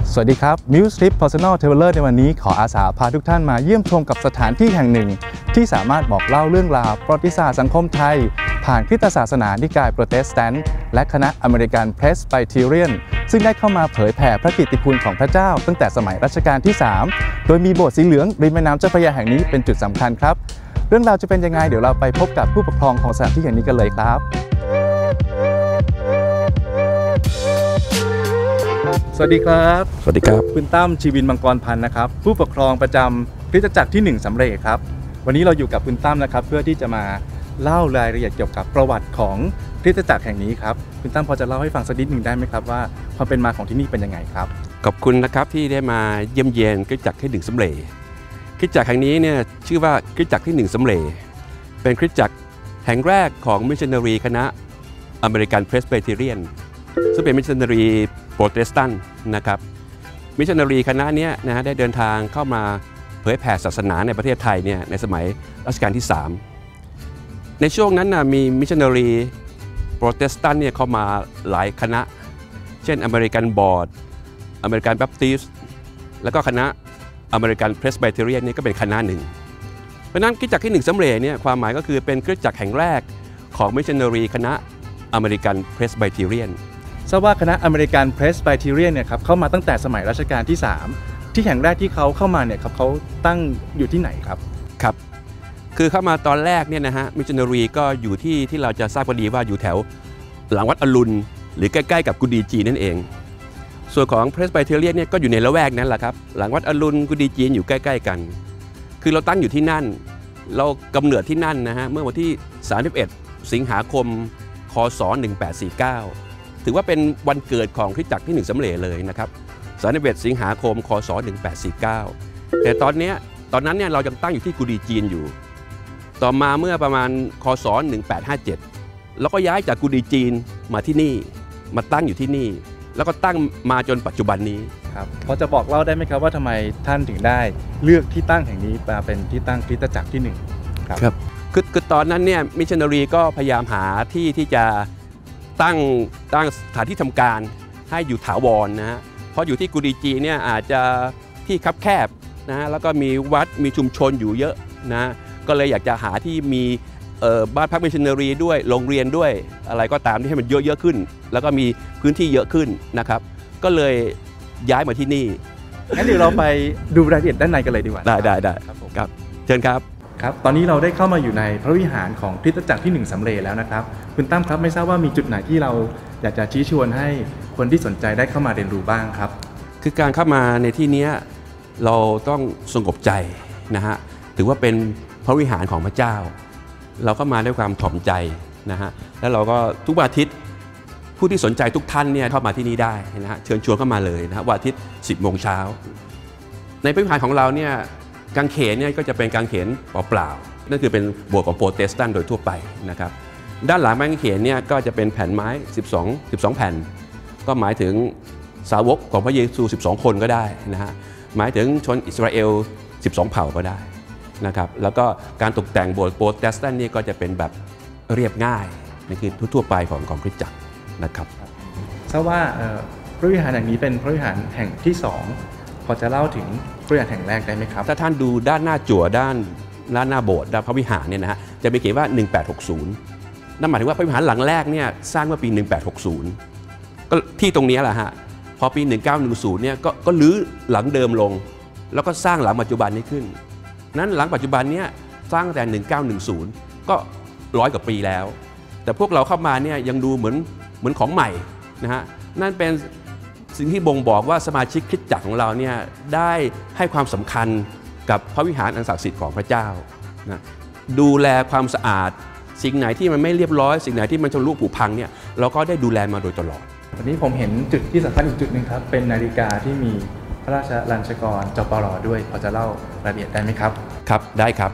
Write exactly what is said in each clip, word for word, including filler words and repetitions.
สวัสดีครับ Muse Trip Personal Traveler ในวันนี้ขออาสาพาทุกท่านมาเยี่ยมชมกับสถานที่แห่งหนึ่งที่สามารถบอกเล่าเรื่องราวประวัติศาสตร์สังคมไทยผ่านคริสตศาสนานิกายโปรเตสแตนต์และคณะอเมริกันเพรสไบเทเรียนซึ่งได้เข้ามาเผยแผ่พระกิตติคุณของพระเจ้าตั้งแต่สมัยรัชกาลที่สามโดยมีโบสถ์สีเหลืองริมแม่น้ำเจ้าพระยาแห่งนี้เป็นจุดสำคัญครับเรื่องราวจะเป็นยังไงเดี๋ยวเราไปพบกับผู้ปกครองของสถานที่แห่งนี้กันเลยครับสวัสดีครับสวัสดีครับคุณตั้มชีวินมังกรพันธ์นะครับผู้ปกครองประจำคริสตจักรที่หนึ่งสำเร็จครับวันนี้เราอยู่กับคุณตั้มนะครับเพื่อที่จะมาเล่ารายละเอียดเกี่ยวกับประวัติของคริสตจักรแห่งนี้ครับคุณตั้มพอจะเล่าให้ฟังสักนิดหนึ่งได้ไหมครับว่าความเป็นมาของที่นี่เป็นยังไงครับขอบคุณนะครับที่ได้มาเยี่ยมเยียนคริสตจักรที่หนึ่งสำเร็จคริสตจักรแห่งนี้เนี่ยชื่อว่าคริสตจักรที่หนึ่งสำเร็จเป็นคริสตจักรแห่งแรกของมิชชันนารีคณะอเมริกันเพรสไบเทเรียนซึ่งเป็นมิชชันนารีโปรเตสแตนต์นะครับมิชชันนารีคณะนี้นะฮะได้เดินทางเข้ามาเผยแผ่ศาสนาในประเทศไทยเนี่ยในสมัยรัชกาลที่สามในช่วงนั้นนะมีมิชชันนารีโปรเตสแตนต์เนี่ยเข้ามาหลายคณะเช่นอเมริกันบอร์ดอเมริกันแบปติสต์แล้วก็คณะอเมริกันเพรสไบเทเรียนนี่ก็เป็นคณะหนึ่งเพราะนั้นคริสตจักรที่หนึ่งสำเร็จเนี่ยความหมายก็คือเป็นคริสตจักรแห่งแรกของมิชชันนารีคณะอเมริกันเพรสไบเทเรียนทราบว่าคณะอเมริกันเพรสไบเทเรียนเนี่ยครับเข้ามาตั้งแต่สมัยรัชกาลที่สามที่แห่งแรกที่เขาเข้ามาเนี่ยครับเขาตั้งอยู่ที่ไหนครับครับคือเข้ามาตอนแรกเนี่ยนะฮะมิชชันนารีก็อยู่ที่ที่เราจะทราบพอดีว่าอยู่แถวหลังวัดอรุณหรือใกล้ๆกับกุดีจีนนั่นเองส่วนของเพรสไบเทเรียนเนี่ยก็อยู่ในละแวกนั้นแหละครับหลังวัดอรุณกุดีจีนอยู่ใกล้ๆกันคือเราตั้งอยู่ที่นั่นเรากำเนิดที่นั่นนะฮะเมื่อวันที่สามสิบเอ็ดสิงหาคมคศหนึ่งแปดสี่เก้าถือว่าเป็นวันเกิดของคริสตจักรที่หนึ่งสำเร็จเลยนะครับสามสิบเอ็ดสิงหาคมคศหนึ่งแปดสี่เก้าแต่ตอนนี้ตอนนั้นเนี่ยเรายังตั้งอยู่ที่กุดีจีนอยู่ต่อมาเมื่อประมาณคศหนึ่งแปดห้าเจ็ดแล้วก็ย้ายจากกุดีจีนมาที่นี่มาตั้งอยู่ที่นี่แล้วก็ตั้งมาจนปัจจุบันนี้ครับพอจะบอกเล่าได้ไหมครับว่าทำไมท่านถึงได้เลือกที่ตั้งแห่งนี้มาเป็นที่ตั้งคริสตจักรที่หนึ่งครับครับคือคือตอนนั้นเนี่ยมิชชันนารีก็พยายามหาที่ที่จะตั้งตั้งสถานที่ทำการให้อยู่ถาวรนะฮะเพราะอยู่ที่กุดีจีเนี่ยอาจจะที่คับแคบนะฮะแล้วก็มีวัดมีชุมชนอยู่เยอะนะก็เลยอยากจะหาที่มีบ้านพักมิชชันนารีด้วยโรงเรียนด้วยอะไรก็ตามที่ให้มันเยอะๆขึ้นแล้วก็มีพื้นที่เยอะขึ้นนะครับก็เลยย้ายมาที่นี่งั้นเดี๋ยวเราไปดูรายละเอียดด้านในกันเลยดีกว่าได้ได้ได้ครับผมครับเชิญครับครับตอนนี้เราได้เข้ามาอยู่ในพระวิหารของคริสตจักรที่หนึ่งสำเร็จแล้วนะครับคุณตั้มครับไม่ทราบว่ามีจุดไหนที่เราอยากจะชี้ชวนให้คนที่สนใจได้เข้ามาเรียนรู้บ้างครับคือการเข้ามาในที่นี้เราต้องสงบใจนะฮะถือว่าเป็นพระวิหารของพระเจ้าเราเข้ามาด้วยความถ่อมใจนะฮะแล้วเราก็ทุกวันอาทิตย์ผู้ที่สนใจทุกท่านเนี่ยเข้ามาที่นี่ได้นะฮะเชิญชวนเข้ามาเลยนะฮะวันอาทิตย์สิบโมงเช้าในพระวิหารของเราเนี่ยกางเขนเนี่ยก็จะเป็นกางเขนเปล่าๆนั่นคือเป็นโบสถ์ของโปรเตสแตนต์โดยทั่วไปนะครับด้านหลังกางเขนเนี่ยก็จะเป็นแผ่นไม้สิบสอง สิบสองแผ่นก็หมายถึงสาวกของพระเยซูสิบสองคนก็ได้นะฮะหมายถึงชนอิสราเอลสิบสองเผ่าก็ได้นะครับแล้วก็การตกแต่งโบสถ์โปรเตสแตนต์นี่ก็จะเป็นแบบเรียบง่ายนี่คือทั่วไปของของคริสตจักรนะครับทราบว่าพระวิหารแห่งนี้เป็นพระวิหารแห่งที่สองพอจะเล่าถึงพระวิหารแห่งแรกได้ไหมครับถ้าท่านดูด้านหน้าจั่วด้านด้านหน้าโบสถ์ด้านพระวิหารเนี่ยนะฮะจะมีเขียนว่าหนึ่งแปดหกศูนย์นั่นหมายถึงว่าพระวิหารหลังแรกเนี่ยสร้างเมื่อปีหนึ่งแปดหกศูนย์ก็ที่ตรงนี้แหละฮะพอปีหนึ่งเก้าหนึ่งศูนย์เนี่ยก็ก็รื้อหลังเดิมลงแล้วก็สร้างหลังปัจจุบันนี้ขึ้นนั้นหลังปัจจุบันเนี่ยสร้างแต่หนึ่งเก้าหนึ่งศูนย์ก็ร้อยกว่าปีแล้วแต่พวกเราเข้ามาเนี่ยยังดูเหมือนเหมือนของใหม่นะฮะนั่นเป็นสิ่งที่บ่งบอกว่าสมาชิกคริสตจักรของเราเนี่ยได้ให้ความสำคัญกับพระวิหารอันศักดิ์สิทธิ์ของพระเจ้านะดูแลความสะอาดสิ่งไหนที่มันไม่เรียบร้อยสิ่งไหนที่มันชำรุผุพังเนี่ยเราก็ได้ดูแลมาโดยตลอดวันนี้ผมเห็นจุดที่สำคัญอีกจุดหนึ่งครับเป็นนาฬิกาที่มีพระราชลัญชกรจปร.ด้วยพอจะเล่ารายละเอียดได้ไหมครับครับได้ครับ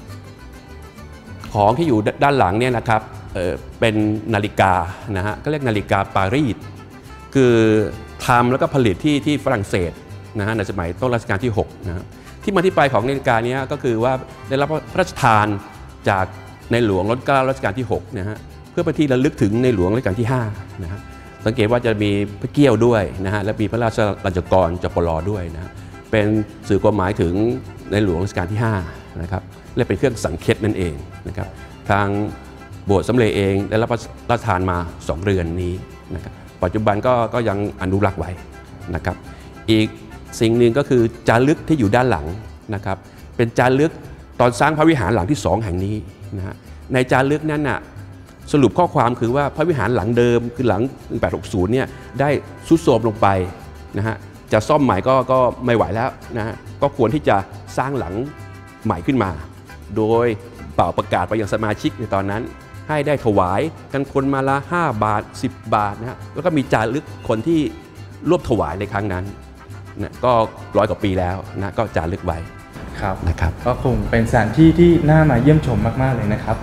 ของที่อยู่ด้านหลังเนี่ยนะครับเอ่อเป็นนาฬิกานะฮะก็เรียกนาฬิกาปารีสคือทำแล้วก็ผลิตที่ที่ฝรั่งเศสนะฮะในสมัยต้นรัชกาลที่หกนะฮะที่มาที่ไปของนาฬิกานี้ก็คือว่าได้รับพระราชทานจากในหลวงรัชกาลรัชกาลที่หกนะฮะเพื่อเป็นที่ระลึกถึงในหลวงรัชกาลที่ห้านะฮะสังเกตว่าจะมีพระเกี้ยวด้วยนะฮะและมีพระราชลัญจกรจปรด้วยนะเป็นสื่อความหมายถึงในหลวงรัชกาลที่ห้านะครับและเป็นเครื่องสังเกตนั่นเองนะครับทางโบสถ์สำเร็จเองได้รับพระราชทานมาสองเรือนนี้นะครับปัจจุบันก็ก็ยังอนุรักษ์ไว้นะครับอีกสิ่งหนึ่งก็คือจารึกที่อยู่ด้านหลังนะครับเป็นจารึกตอนสร้างพระวิหารหลังที่สองแห่งนี้นะฮะในจารึกนั้นน่ะสรุปข้อความคือว่าพระวิหารหลังเดิมคือหลังหนึ่งพันแปดร้อยหกสิบเนี่ยได้ทรุดโทรมลงไปนะฮะจะซ่อมใหม่ก็ก็ไม่ไหวแล้วนะฮะก็ควรที่จะสร้างหลังใหม่ขึ้นมาโดยเป่าประกาศไปยังสมาชิกในตอนนั้นให้ได้ถวายกันคนมาละห้าบาทสิบบาทนะฮะแล้วก็มีจารึกคนที่ร่วมถวายในครั้งนั้นนะก็ร้อยกว่าปีแล้วนะก็จารึกไว้ครับนะครับก็คงเป็นสถานที่ที่น่ามาเยี่ยมชมมากๆเลยนะครับ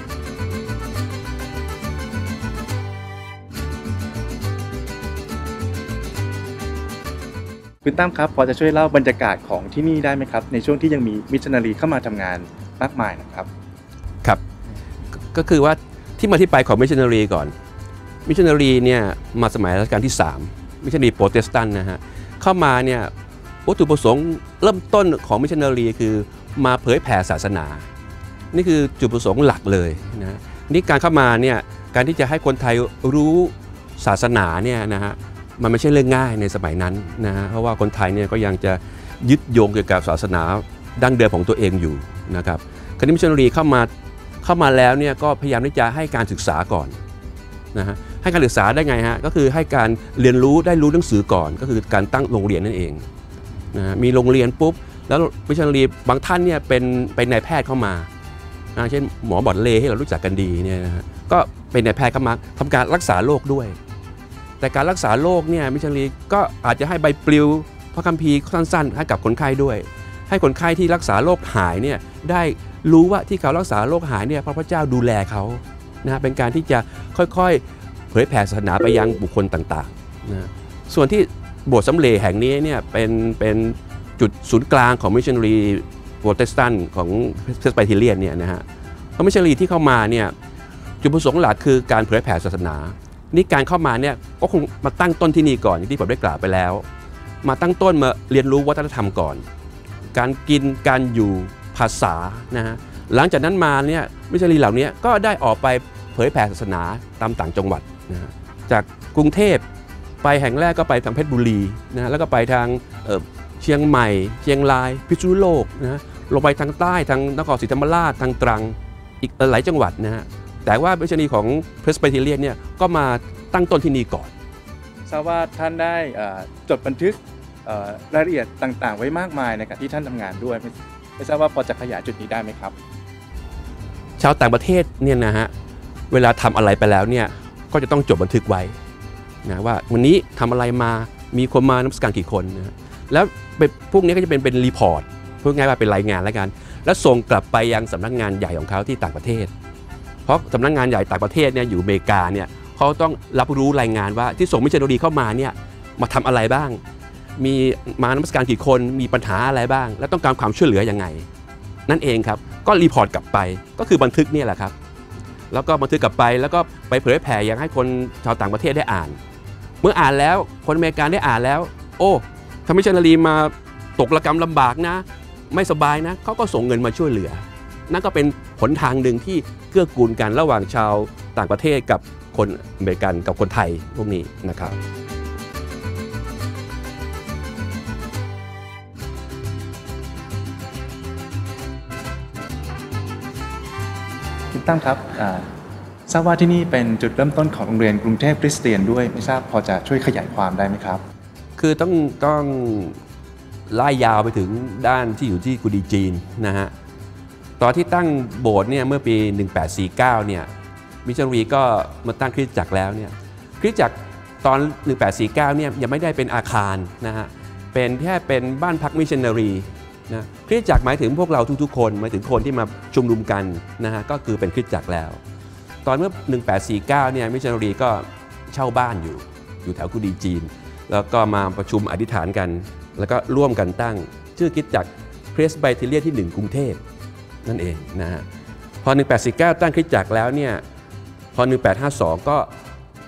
คุณตั้มครับพอจะช่วยเล่าบรรยากาศของที่นี่ได้ไหมครับในช่วงที่ยังมีมิชชันนารีเข้ามาทำงานมากมายนะครับครับก็คือว่าที่มาที่ไปของมิชชันนารีก่อนมิชชันนารีเนี่ยมาสมัยรัชกาลที่สามมิชชันนารีโปรเตสแตนต์นะฮะเข้ามาเนี่ยวัตถุประสงค์เริ่มต้นของมิชชันนารีคือมาเผยแผ่ศาสนานี่คือจุดประสงค์หลักเลยนะนี่การเข้ามาเนี่ยการที่จะให้คนไทยรู้ศาสนาเนี่ยนะฮะมันไม่ใช่เรื่องง่ายในสมัยนั้นนะฮะเพราะว่าคนไทยเนี่ยก็ยังจะยึดโยงเกี่ยวกับศาสนาดั้งเดิมของตัวเองอยู่นะครับคณะมิชชันนารีเข้ามาเข้ามาแล้วเนี่ยก็พยายามที่จะให้การศึกษาก่อนนะฮะให้การศึกษาได้ไงฮะก็คือให้การเรียนรู้ได้รู้หนังสือก่อนก็คือการตั้งโรงเรียนนั่นเองนะมีโรงเรียนปุ๊บแล้วมิชชันนารีบางท่านเนี่ยเป็นเป็นนายแพทย์เข้ามานะเช่นหมอบอดเลให้เรารู้จักกันดีเนี่ยนะฮะก็เป็นนายแพทย์เข้ามาทำการรักษาโรคด้วยแต่การรักษาโรคเนี่ยมิชชันนารีก็อาจจะให้ใบปลิวพระคัมภีร์สั้นๆให้กับคนไข้ด้วยให้คนไข้ที่รักษาโรคหายเนี่ยได้รู้ว่าที่เขารักษาโรคหายเนี่ยพระพุทธเจ้าดูแลเขานะเป็นการที่จะค่อยๆเผยแผ่ศาสนาไปยังบุคคลต่างๆนะส่วนที่โบสถ์สำเร็จแห่งนี้เนี่ยเป็นเป็นจุดศูนย์กลางของมิชชันนารีโปรเตสแตนต์ของเพรสไบเทเรียนเนี่ยนะฮะเพราะมิชชันนารีที่เข้ามาเนี่ยจุดประสงค์หลักคือการเผยแผ่ศาสนานี่การเข้ามาเนี่ยก็คงมาตั้งต้นที่นี่ก่อนอย่างที่ผมได้กล่าวไปแล้วมาตั้งต้นมาเรียนรู้วัฒนธรรมก่อนการกินการอยู่ภาษานะฮะหลังจากนั้นมาเนี่ยมิชชันนารีเหล่านี้ก็ได้ออกไปเผยแผ่ศาสนาตามต่างจังหวัดนะฮะจากกรุงเทพไปแห่งแรกก็ไปทางเพชรบุรีนะแล้วก็ไปทางเชียงใหม่เชียงรายพิษณุโลกนะลงไปทางใต้ทางนครศรีธรรมราชทางตรังอีกหลายจังหวัดนะฮะแต่ว่ามิชชันนารีของเพรสไบเทเรียนเนี่ยก็มาตั้งต้นที่นี่ก่อนทราบว่าท่านได้จดบันทึกรายละเอียดต่างๆไว้มากมายในการที่ท่านทำงานด้วยไม่ทราบว่าพอจะขยายจุดนี้ได้ไหมครับชาวต่างประเทศเนี่ยนะฮะเวลาทำอะไรไปแล้วเนี่ยก็จะต้องจดบันทึกไว้นะว่าวันนี้ทำอะไรมามีคนมานมัสการกี่คนนะแล้วพวกนี้ก็จะเป็นเป็นรีพอร์ตพูดง่ายว่าเป็นรายงานแล้วกันแล้วส่งกลับไปยังสำนักงานใหญ่ของเขาที่ต่างประเทศเพราะสำนักงานใหญ่ต่างประเทศเนี่ยอยู่อเมริกาเนี่ยเขาต้องรับรู้รายงานว่าที่ส่งมิชชันนารีเข้ามาเนี่ยมาทำอะไรบ้างมีมานมัสการกี่คนมีปัญหาอะไรบ้างและต้องการความช่วยเหลือยังไงนั่นเองครับก็รีพอร์ตกลับไปก็คือบันทึกนี่แหละครับแล้วก็บันทึกกลับไปแล้วก็ไปเผยแผ่ยังให้คนชาวต่างประเทศได้อ่านเมื่ออ่านแล้วคนอเมริกันได้อ่านแล้วโอ้ถ้ามิชชันนารีมาตกระกำลำบากนะไม่สบายนะเขาก็ส่งเงินมาช่วยเหลือนั่นก็เป็นหนทางหนึ่งที่เกื้อกูลกันระหว่างชาวต่างประเทศกับคนอเมริกันกับคนไทยพวกนี้นะครับคุณตั้มครับทราบว่าที่นี่เป็นจุดเริ่มต้นของโรงเรียนกรุงเทพคริสเตียนด้วยไม่ทราบพอจะช่วยขยายความได้ไหมครับคือต้องต้องไล่ยาวไปถึงด้านที่อยู่ที่กุดีจีนนะฮะตอนที่ตั้งโบสถ์เนี่ยเมื่อปีหนึ่งพันแปดร้อยสี่สิบเก้าเนี่ยมิชชันนารีก็มาตั้งคริสตจักรแล้วเนี่ยคริสตจักรตอนหนึ่งพันแปดร้อยสี่สิบเก้าเนี่ยยังไม่ได้เป็นอาคารนะฮะเป็นแค่เป็นบ้านพักมิชชันนารีนะคริสตจักรหมายถึงพวกเราทุกๆคนหมายถึงคนที่มาชุมนุมกันนะฮะก็คือเป็นคริสตจักรแล้วตอนเมื่อหนึ่งพันแปดร้อยสี่สิบเก้าเนี่ยมิชชันนารีก็เช่าบ้านอยู่อยู่แถวกุดีจีนแล้วก็มาประชุมอธิษฐานกันแล้วก็ร่วมกันตั้งชื่อคริสตจักรเพรสไบเทเรียนที่หนึ่งกรุงเทพนั่นเองนะฮะพอหนึ่งพันแปดร้อยสี่สิบเก้าตั้งคริสตจักรแล้วเนี่ยพอหนึ่งพันแปดร้อยห้าสิบสองก็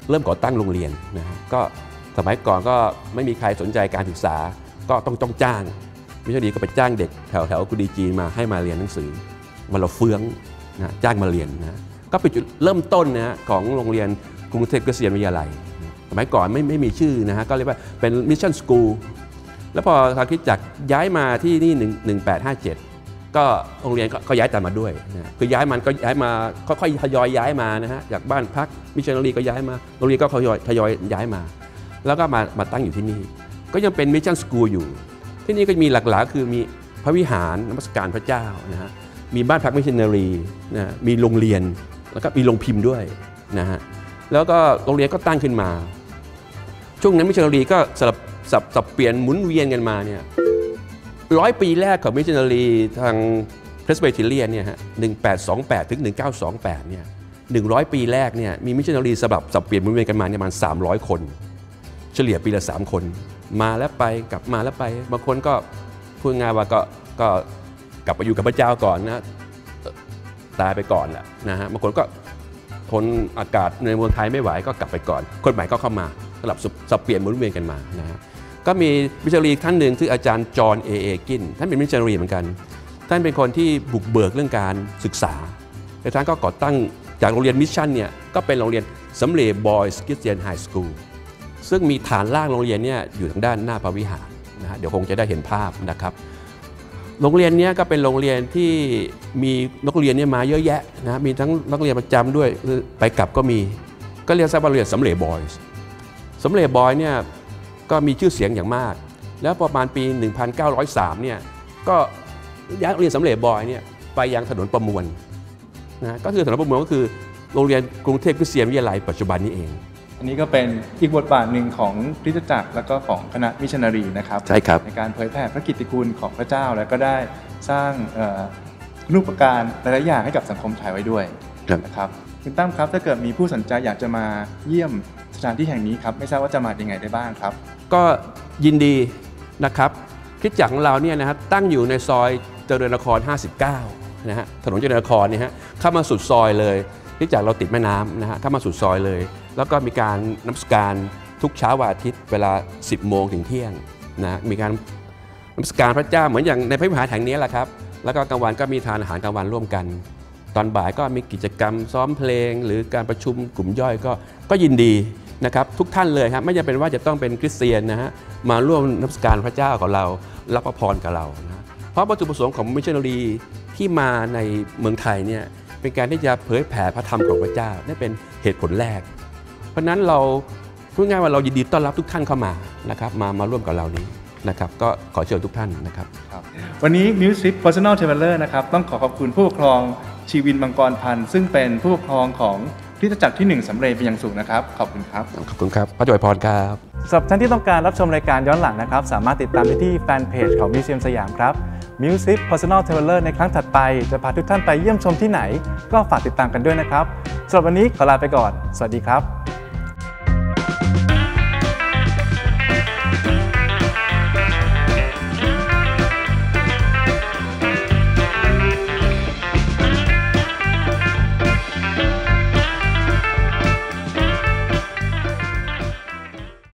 เริ่มก่อตั้งโรงเรียนนะฮะก็สมัยก่อนก็ไม่มีใครสนใจการศึกษาก็ต้องต้องจ้างมิชชันนารีก็ไปจ้างเด็กแถวแถวกุดีจีนมาให้มาเรียนหนังสือวันละเฟืองนะจ้างมาเรียนนะก็เป็นจุดเริ่มต้นนะฮะของโรงเรียนกรุงเทพคริสเตียนวิทยาลัยสมัยก่อนไม่ไม่มีชื่อนะฮะก็เรียกว่าเป็นมิชชั่นสกูลแล้วพอทางคริสตจักรย้ายมาที่นี่หนึ่งแปดห้าเจ็ดก็โรงเรียนก็ย้ายตามมาด้วยนะคือย้ายมันก็ย้ายมาค่อยๆทยอยย้ายมานะฮะจากบ้านพักมิชชันนารีก็ย้ายมาโรงเรียนก็ทยอยทยอยย้ายมาแล้วก็มามาตั้งอยู่ที่นี่ก็ยังเป็นมิชชั่นสกูลอยู่ที่นี่ก็มีหลักๆคือมีพระวิหารนมัสการพระเจ้านะฮะมีบ้านพักมิชชันนารีนะมีโรงเรียนแล้วก็มีโรงพิมพ์ด้วยนะฮะแล้วก็โรงเรียนก็ตั้งขึ้นมาช่วงนั้นมิชชันนารีก็สลับสับสับเปลี่ยนหมุนเวียนกันมาเนี่ยร้อยปีแรกของมิชชันนารีทางเพรสไบเทเรียนเนี่ยฮะหนึ่งแปดสองแปดถึงหนึ่งเก้าสองแปดเนี่ยหนึ่งร้อยปีแรกเนี่ยมีมิชชันนารีสลับสับเปลี่ยนหมุนเวียนกันมาประมาณสามร้อยคนเฉลี่ยปีละสามคนมาแล้วไปกลับมาแล้วไปบางคนก็พูดง่ายว่าก็ก็กลับไปอยู่กับพระเจ้าก่อนนะตายไปก่อนแหละนะฮะบางคนก็ทนอากาศในเมืองไทยไม่ไหวก็กลับไปก่อนคนใหม่ก็เข้ามาสลับสับเปลี่ยนหมุนเวียนกันมานะฮะก็มีมิชชันนารีท่านหนึ่งชื่ออาจารย์จอห์นเอเอกินท่านเป็นมิชชันนารีเหมือนกันท่านเป็นคนที่บุกเบิกเรื่องการศึกษาและท่านก็ก่อตั้งจากโรงเรียนมิชชั่นเนี่ยก็เป็นโรงเรียนสำเร็จบอยส์คริสเตียนไฮสคูลซึ่งมีฐานล่างโรงเรียนเนี่ยอยู่ทางด้านหน้าพระวิหารนะฮะเดี๋ยวคงจะได้เห็นภาพนะครับโรงเรียนนี้ก็เป็นโรงเรียนที่มีนักเรียนเนี่ยมาเยอะแยะนะมีทั้งนักเรียนประจำด้วยไปกลับก็มีก็เรียกซะว่าโรงเรียนสำเร็จบอยส์สำเร็จบอยเนี่ยก็มีชื่อเสียงอย่างมากแล้วประมาณปีหนึ่งพันเก้าร้อยสามเนี่ยก็ย้ายโรงเรียนสำเร็จบอยเนี่ยไปยังถนนประมวลนะก็คือถนนประมวลก็คือโรงเรียนกรุงเทพคริสเตียนวิทยาลัยปัจจุบันนี้เองอันนี้ก็เป็นอีกบทบาทหนึ่งของคริสตจักรและก็ของคณะมิชชันนารีนะครับใช่ครับในการเผยแผ่พระกิตติคุณของพระเจ้าและก็ได้สร้างรูปการหลายๆอย่างให้กับสังคมไทยไว้ด้วยนะครับคุณตั้มครับถ้าเกิดมีผู้สนใจอยากจะมาเยี่ยมสถานที่แห่งนี้ครับไม่ทราบว่าจะมาอย่างไรได้บ้างครับก็ยินดีนะครับคริสตจักรของเราเนี่ยนะครับตั้งอยู่ในซอยเจริญนครห้าสิบเก้านะฮะถนนเจริญนครเนี่ยฮะเข้ามาสุดซอยเลยคริสตจักรเราติดแม่น้ำนะฮะเข้ามาสุดซอยเลยแล้วก็มีการนมัสการทุกเช้าวันอาทิตย์เวลาสิบโมงถึงเที่ยงนะมีการนมัสการพระเจ้าเหมือนอย่างในพระวิหารแห่งนี้แหละครับแล้วก็กลางวันก็มีทานอาหารกลางวันร่วมกันตอนบ่ายก็มีกิจกรรมซ้อมเพลงหรือการประชุมกลุ่มย่อยก็ก็ยินดีนะครับทุกท่านเลยครับไม่จำเป็นว่าจะต้องเป็นคริสเตียนนะฮะมาร่วมนมัสการพระเจ้าของเรารับพระพรกับเรานะเพราะวัตถุประสงค์ของมิชชันนารีที่มาในเมืองไทยเนี่ยเป็นการที่จะเผยแผ่พระธรรมของพระเจ้านี่เป็นเหตุผลแรกเพราะนั้นเราพูดง่ายว่าเรายินดีต้อนรับทุกท่านเข้ามานะครับมามาร่วมกับเรานี้นะครับก็ขอเชิญทุกท่านนะครับวันนี้ Music Personal Traveler นะครับต้องขอขอบคุณผู้ปกครองชีวินมังกรพันธ์ซึ่งเป็นผู้ปกครองของคริสตจักรที่หนึ่งสำเร็จเป็นอย่างสูงนะครับขอบคุณครับขอบคุณครับพระเจ้าอวยพรครับสำหรับท่านที่ต้องการรับชมรายการย้อนหลังนะครับสามารถติดตามได้ที่แฟนเพจของมิวเซียมสยามครับ Music Personal Traveler ในครั้งถัดไปจะพาทุกท่านไปเยี่ยมชมที่ไหนก็ฝากติดตามกันด้วยนะครับสำหรับวันนี้ขอลาไปก่อนสวัสดีครับ